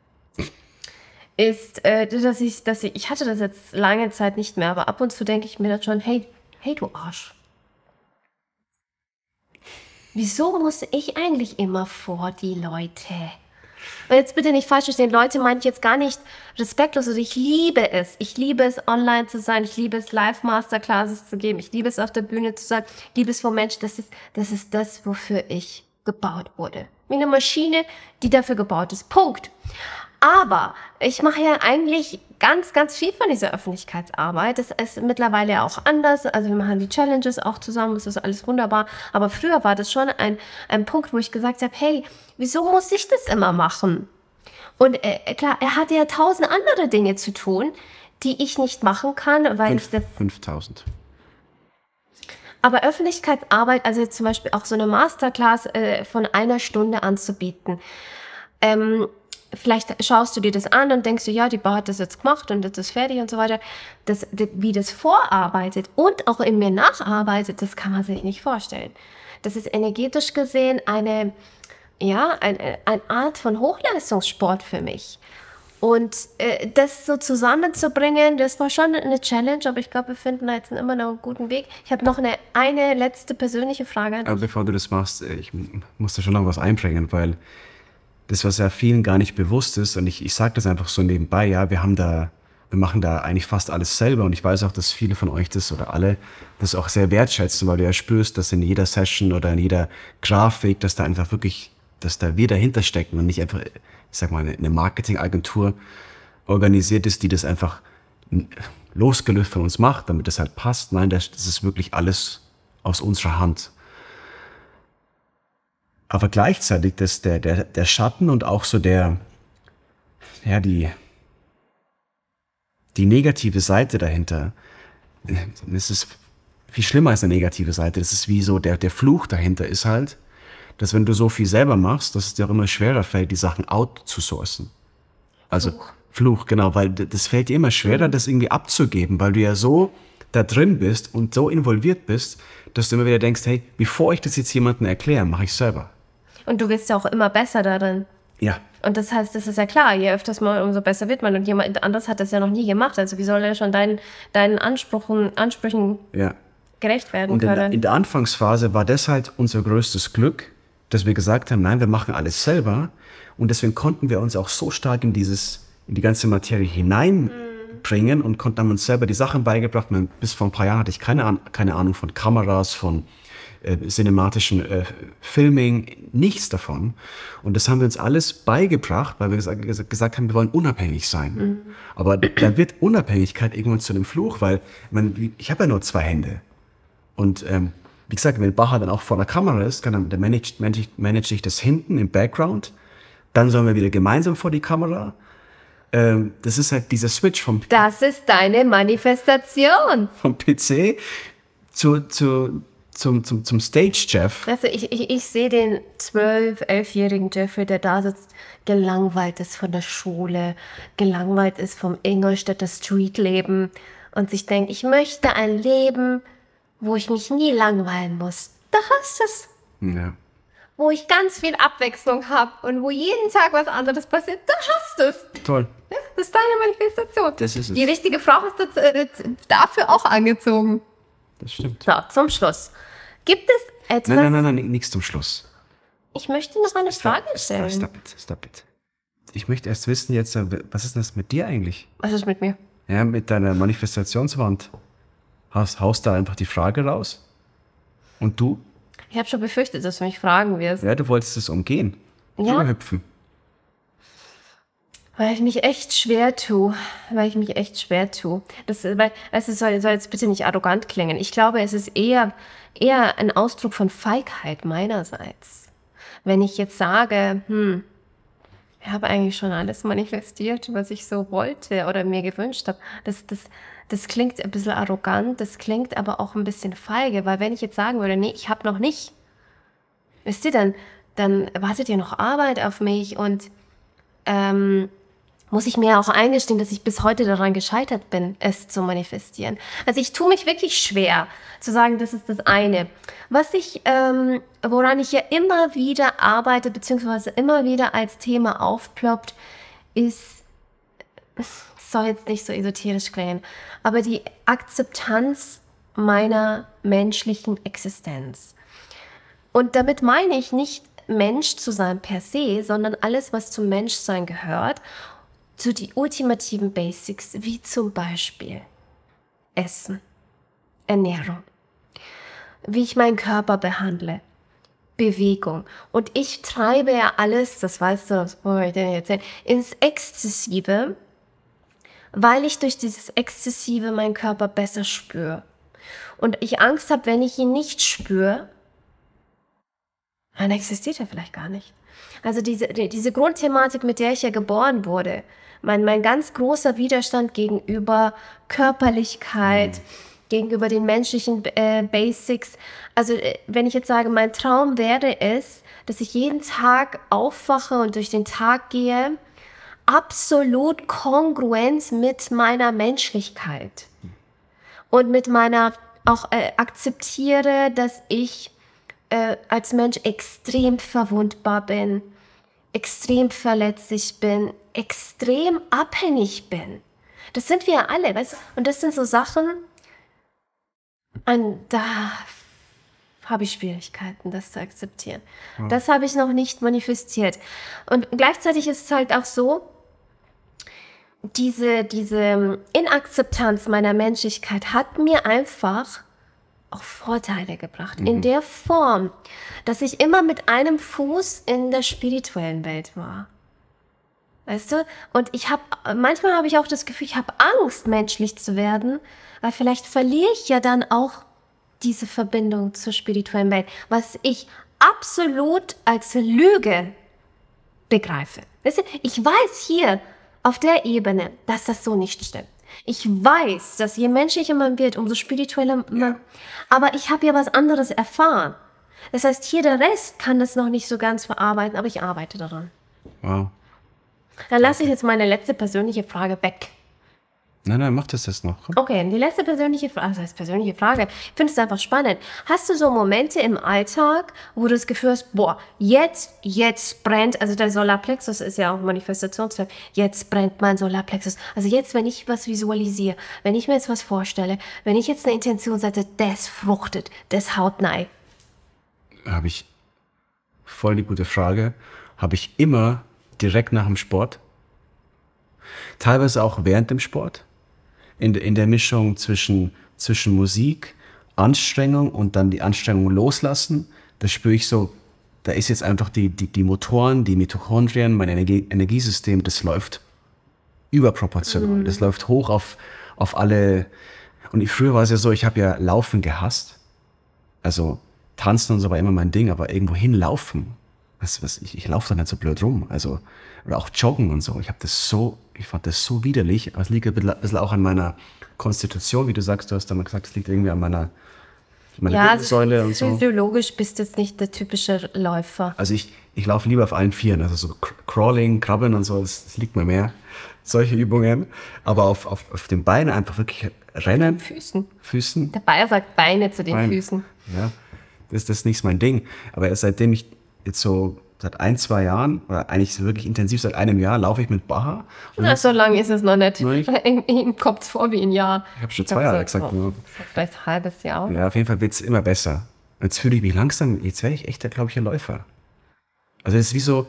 ist, äh, dass ich, dass ich, ich hatte das jetzt lange Zeit nicht mehr, aber ab und zu denke ich mir dann schon, hey, hey du Arsch. Wieso muss ich eigentlich immer vor die Leute? Und jetzt bitte nicht falsch verstehen, Leute meine ich jetzt gar nicht respektlos. Also ich liebe es. Ich liebe es, online zu sein. Ich liebe es, Live-Masterclasses zu geben. Ich liebe es, auf der Bühne zu sein. Ich liebe es vor Menschen. Das ist, das ist das, wofür ich gebaut wurde. Wie eine Maschine, die dafür gebaut ist. Punkt. Aber ich mache ja eigentlich ganz, ganz viel von dieser Öffentlichkeitsarbeit. Das ist mittlerweile ja auch anders. Also wir machen die Challenges auch zusammen. Das ist alles wunderbar. Aber früher war das schon ein, ein Punkt, wo ich gesagt habe, hey, wieso muss ich das immer machen? Und äh, klar, er hatte ja tausend andere Dinge zu tun, die ich nicht machen kann, weil ich das... fünftausend. Aber Öffentlichkeitsarbeit, also jetzt zum Beispiel auch so eine Masterclass äh, von einer Stunde anzubieten, ähm, vielleicht schaust du dir das an und denkst du, ja, die Bar hat das jetzt gemacht und das ist fertig und so weiter. Das, das, wie das vorarbeitet und auch in mir nacharbeitet, das kann man sich nicht vorstellen. Das ist energetisch gesehen eine, ja, eine, eine Art von Hochleistungssport für mich. Und äh, das so zusammenzubringen, das war schon eine Challenge, aber ich glaube, wir finden da jetzt immer noch einen guten Weg. Ich habe noch eine, eine letzte persönliche Frage an dich. Aber bevor du das machst, ich muss da schon noch was einbringen, weil das, was ja vielen gar nicht bewusst ist, und ich, ich sage das einfach so nebenbei, ja, wir haben da, wir machen da eigentlich fast alles selber und ich weiß auch, dass viele von euch das oder alle das auch sehr wertschätzen, weil du ja spürst, dass in jeder Session oder in jeder Grafik, dass da einfach wirklich, dass da wir dahinter stecken und nicht einfach, ich sag mal, eine Marketingagentur organisiert ist, die das einfach losgelöst von uns macht, damit das halt passt. Nein, das, das ist wirklich alles aus unserer Hand. Aber gleichzeitig das, der, der, der Schatten und auch so der, ja, die, die negative Seite dahinter, das ist viel schlimmer als eine negative Seite. Das ist wie so, der, der Fluch dahinter ist halt, dass wenn du so viel selber machst, dass es dir auch immer schwerer fällt, die Sachen outzusourcen. Also Fluch, Fluch genau, weil das fällt dir immer schwerer, mhm. das irgendwie abzugeben, weil du ja so da drin bist und so involviert bist, dass du immer wieder denkst, hey, bevor ich das jetzt jemandem erkläre, mache ich selber. Und du wirst ja auch immer besser darin. Ja. Und das heißt, das ist ja klar, je öfters mal, umso besser wird man. Und jemand anderes hat das ja noch nie gemacht. Also wie soll er schon deinen, deinen Ansprüchen, Ansprüchen ja. gerecht werden und können? In, in der Anfangsphase war das halt unser größtes Glück, dass wir gesagt haben, nein, wir machen alles selber. Und deswegen konnten wir uns auch so stark in dieses, in die ganze Materie hineinbringen und konnten haben uns selber die Sachen beigebracht. Bis vor ein paar Jahren hatte ich keine, keine Ahnung von Kameras, von äh, cinematischen äh, Filming, nichts davon. Und das haben wir uns alles beigebracht, weil wir gesagt, gesagt haben, wir wollen unabhängig sein. Mhm. Aber da wird Unabhängigkeit irgendwann zu einem Fluch, weil man, ich habe ja nur zwei Hände. Und ähm, wie gesagt, wenn Baha dann auch vor der Kamera ist, kann dann, dann manage, manage, manage ich das hinten im Background. Dann sollen wir wieder gemeinsam vor die Kamera. Ähm, das ist halt dieser Switch vom... Das ist deine Manifestation. Vom P C zu, zu, zum, zum, zum Stage-Jeff. Also ich, ich, ich sehe den zwölf-, elfjährigen Jeffrey, der da sitzt, gelangweilt ist von der Schule, gelangweilt ist vom Ingolstädter Streetleben und sich denkt, ich möchte ein Leben, wo ich mich nie langweilen muss. Da hast du es. Ja. Wo ich ganz viel Abwechslung habe und wo jeden Tag was anderes passiert, da hast du es. Toll. Ja, das ist deine Manifestation. Das ist es. Die richtige Frau ist das, äh, dafür auch angezogen. Das stimmt. So, zum Schluss. Gibt es etwas... Nein, nein, nein, nein, nichts zum Schluss. Ich möchte noch eine Frage stellen. Stop it, stop it. Ich möchte erst wissen jetzt, was ist denn das mit dir eigentlich? Was ist mit mir? Ja, mit deiner Manifestationswand. Haust, haust da einfach die Frage raus? Und du? Ich habe schon befürchtet, dass du mich fragen wirst. Ja, du wolltest es umgehen. Ja. Hüpfen. Weil ich mich echt schwer tue. Weil ich mich echt schwer tue. Das, weil, es soll, soll jetzt bitte nicht arrogant klingen. Ich glaube, es ist eher, eher ein Ausdruck von Feigheit meinerseits. Wenn ich jetzt sage, hm, ich habe eigentlich schon alles manifestiert, was ich so wollte oder mir gewünscht habe. Das, das, das klingt ein bisschen arrogant, das klingt aber auch ein bisschen feige, weil wenn ich jetzt sagen würde, nee, ich habe noch nicht, wisst ihr, dann, dann wartet ja noch Arbeit auf mich und ähm, muss ich mir auch eingestehen, dass ich bis heute daran gescheitert bin, es zu manifestieren. Also ich tue mich wirklich schwer zu sagen, das ist das eine. Was ich, ähm, woran ich ja immer wieder arbeite, beziehungsweise immer wieder als Thema aufploppt, ist, es soll jetzt nicht so esoterisch klingen, aber die Akzeptanz meiner menschlichen Existenz. Und damit meine ich nicht Mensch zu sein per se, sondern alles, was zum Menschsein gehört, zu die ultimativen Basics, wie zum Beispiel Essen, Ernährung, wie ich meinen Körper behandle, Bewegung. Und ich treibe ja alles, das weißt du, das wollte ich dir erzählen, ins Exzessive, weil ich durch dieses Exzessive meinen Körper besser spüre. Und ich Angst habe, wenn ich ihn nicht spüre, dann existiert er vielleicht gar nicht. Also diese, diese Grundthematik, mit der ich ja geboren wurde, mein, mein ganz großer Widerstand gegenüber Körperlichkeit, mhm. gegenüber den menschlichen äh, Basics. Also äh, wenn ich jetzt sage, mein Traum wäre es, dass ich jeden Tag aufwache und durch den Tag gehe, absolut kongruent mit meiner Menschlichkeit und mit meiner, auch äh, akzeptiere, dass ich äh, als Mensch extrem verwundbar bin, extrem verletzlich bin, extrem abhängig bin. Das sind wir alle, weißt du? Und das sind so Sachen, und da habe ich Schwierigkeiten, das zu akzeptieren. Ja. Das habe ich noch nicht manifestiert. Und gleichzeitig ist es halt auch so, diese, diese Inakzeptanz meiner Menschlichkeit hat mir einfach auch Vorteile gebracht. Mhm. In der Form, dass ich immer mit einem Fuß in der spirituellen Welt war. Weißt du? Und ich habe, manchmal habe ich auch das Gefühl, ich habe Angst, menschlich zu werden, weil vielleicht verliere ich ja dann auch diese Verbindung zur spirituellen Welt, was ich absolut als Lüge begreife. Weißt du? Ich weiß hier auf der Ebene, dass das so nicht stimmt. Ich weiß, dass je menschlicher man wird, umso spiritueller man. Ja. Aber ich habe ja was anderes erfahren. Das heißt, hier der Rest kann das noch nicht so ganz verarbeiten, aber ich arbeite daran. Wow. Dann lasse ich jetzt meine letzte persönliche Frage weg. Nein, nein, mach das jetzt noch. Komm. Okay, die letzte persönliche Frage, das heißt persönliche Frage, ich finde es einfach spannend. Hast du so Momente im Alltag, wo du das Gefühl hast, boah, jetzt, jetzt brennt, also der Solarplexus ist ja auch Manifestationstyp, jetzt brennt mein Solarplexus. Also jetzt, wenn ich was visualisiere, wenn ich mir jetzt was vorstelle, wenn ich jetzt eine Intention setze, das fruchtet, das haut rein. Habe ich voll die gute Frage. Habe ich immer direkt nach dem Sport. Teilweise auch während dem Sport. In, in der Mischung zwischen, zwischen Musik, Anstrengung und dann die Anstrengung loslassen. Da spüre ich so, da ist jetzt einfach die, die, die Motoren, die Mitochondrien, mein Energie, Energiesystem, das läuft überproportional. Mhm. Das läuft hoch auf, auf alle. Und ich, früher war es ja so, ich habe ja Laufen gehasst. Also Tanzen und so war immer mein Ding, aber irgendwo hinlaufen. Was, was, ich, ich laufe da nicht so blöd rum. Also, oder auch Joggen und so. Ich habe das so, ich fand das so widerlich. Aber es liegt ein bisschen, ein bisschen auch an meiner Konstitution, wie du sagst. Du hast dann mal gesagt, es liegt irgendwie an meiner, meiner ja, Wirbelsäule und so. Physiologisch bist du jetzt nicht der typische Läufer. Also ich, ich laufe lieber auf allen Vieren. Also so Crawling, Krabbeln und so, das, das liegt mir mehr. Solche Übungen. Aber auf, auf, auf den Beinen einfach wirklich rennen. Füßen. Füßen. Der Bayer sagt Beine zu den Bein. Füßen. Ja, das, das ist nicht mein Ding. Aber erst seitdem ich jetzt so seit ein, zwei Jahren, oder eigentlich wirklich intensiv seit einem Jahr, laufe ich mit Baha. Na, so lange ist es noch nicht. Nicht? Ihm kommt es vor wie ein Jahr. Ich habe schon zwei Jahre gesagt. Oh, vielleicht ein halbes Jahr. Ja, auf jeden Fall wird es immer besser. Jetzt fühle ich mich langsam, jetzt werde ich echt, glaube ich, ein Läufer. Also das ist wie so,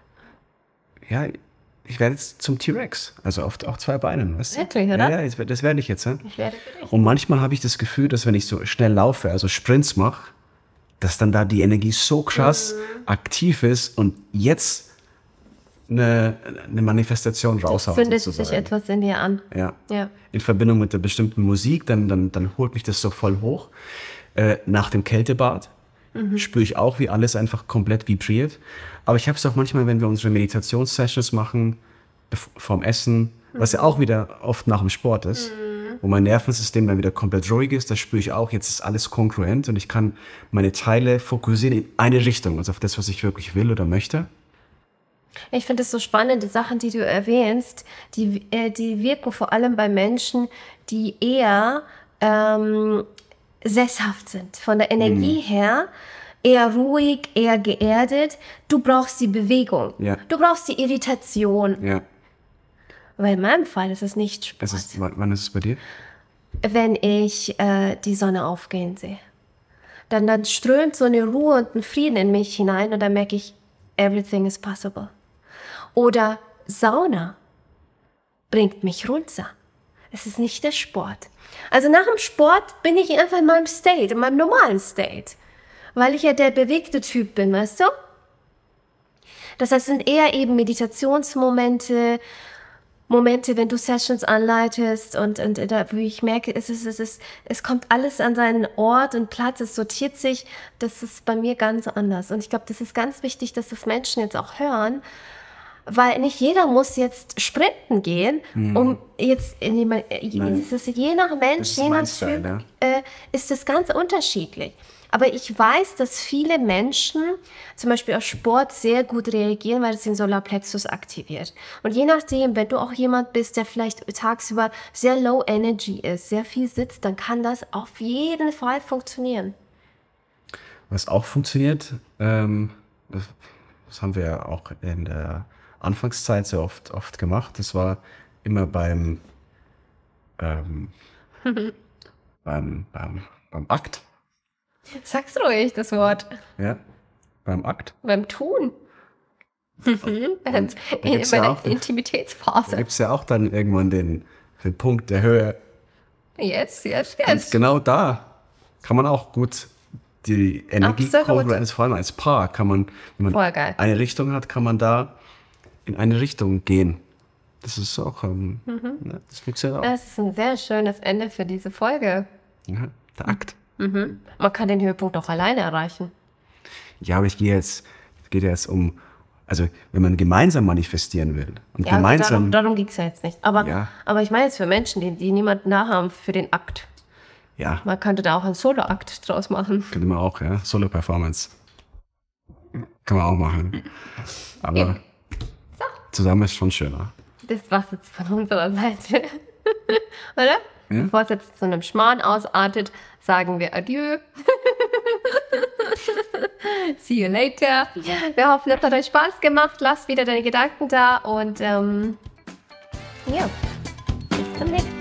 ja, ich werde jetzt zum T-Rex, also auf, auf zwei Beinen. Weißt du? Wirklich, oder? Ja, ja, das werde ich jetzt. Ja? Ich werde für dich. Und manchmal habe ich das Gefühl, dass wenn ich so schnell laufe, also Sprints mache, dass dann da die Energie so krass mhm. aktiv ist und jetzt eine, eine Manifestation raushaut. Findet sich etwas in dir an. Ja. ja. In Verbindung mit der bestimmten Musik, dann, dann, dann holt mich das so voll hoch. Äh, nach dem Kältebad mhm. spüre ich auch, wie alles einfach komplett vibriert. Aber ich habe es auch manchmal, wenn wir unsere Meditationssessions machen, vorm Essen, mhm. was ja auch wieder oft nach dem Sport ist, mhm. wo mein Nervensystem dann wieder komplett ruhig ist, da spüre ich auch, jetzt ist alles kongruent und ich kann meine Teile fokussieren in eine Richtung, also auf das, was ich wirklich will oder möchte. Ich finde es so spannend, die Sachen, die du erwähnst, die, äh, die wirken vor allem bei Menschen, die eher ähm, sesshaft sind, von der Energie mhm. her, eher ruhig, eher geerdet. Du brauchst die Bewegung, ja. du brauchst die Irritation. Ja. Weil in meinem Fall ist es nicht Sport. Es ist, wann ist es bei dir? Wenn ich äh, die Sonne aufgehen sehe. Dann, dann strömt so eine Ruhe und ein Frieden in mich hinein und dann merke ich, everything is possible. Oder Sauna bringt mich runter. Es ist nicht der Sport. Also nach dem Sport bin ich einfach in meinem State, in meinem normalen State. Weil ich ja der bewegte Typ bin, weißt du? Das heißt, es sind eher eben Meditationsmomente, Momente, wenn du Sessions anleitest und, und da, wo ich merke, es, ist, es, ist, es kommt alles an seinen Ort und Platz, es sortiert sich. Das ist bei mir ganz anders. Und ich glaube, das ist ganz wichtig, dass das Menschen jetzt auch hören, weil nicht jeder muss jetzt sprinten gehen, hm. um jetzt, in die, das ist je nach Mensch, je nach Typ, ja. äh, ist das ganz unterschiedlich. Aber ich weiß, dass viele Menschen zum Beispiel auf Sport sehr gut reagieren, weil es den Solarplexus aktiviert. Und je nachdem, wenn du auch jemand bist, der vielleicht tagsüber sehr low energy ist, sehr viel sitzt, dann kann das auf jeden Fall funktionieren. Was auch funktioniert, ähm, das, das haben wir ja auch in der Anfangszeit sehr oft, oft gemacht, das war immer beim, ähm, beim, beim, beim Akt. Sag's ruhig, das Wort. Ja, beim Akt. Beim Tun. in meiner Intimitätsphase. Da gibt es ja auch dann irgendwann den, den Punkt der Höhe. Jetzt, jetzt, Und jetzt. genau da kann man auch gut die Energiekongruenz, vor allem als Paar, kann man, wenn man eine Richtung hat, kann man da in eine Richtung gehen. Das ist auch, ähm, mhm. ne, das funktioniert auch. Das ist ein sehr schönes Ende für diese Folge. Ja, der Akt. Mhm. Man kann den Höhepunkt auch alleine erreichen. Ja, aber ich gehe jetzt, es geht ja jetzt um, also wenn man gemeinsam manifestieren will. Und ja, gemeinsam, darum, darum ging es ja jetzt nicht. Aber, ja. aber ich meine jetzt für Menschen, die, die niemanden da haben für den Akt. Ja. Man könnte da auch einen Solo-Akt draus machen. Könnte man auch, ja. Solo-Performance. Kann man auch machen. Aber Eben. So. Zusammen ist schon schöner. Das war's jetzt von unserer Seite. Oder? Ja? Bevor es jetzt zu einem Schmarrn ausartet, sagen wir Adieu. See you later. Wir hoffen, es hat euch Spaß gemacht. Lasst wieder deine Gedanken da und ähm, ja, bis zum nächsten Mal.